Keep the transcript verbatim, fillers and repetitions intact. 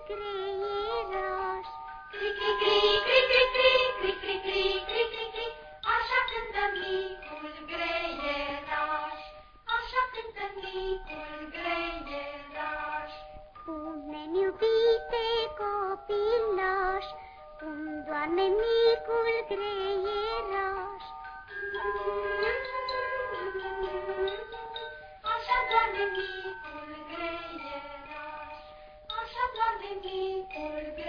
greieraș. Cri, cri, cri, cri, cri, cri, cri, cri, cri, cri, cri, cri, așa cântă micul greieraș, așa cântă micul greieraș. Spune-mi, iubite copilaș, cum doarme micul greieraș. Așa doarme micul greieraș, așa doarme micul greieraș.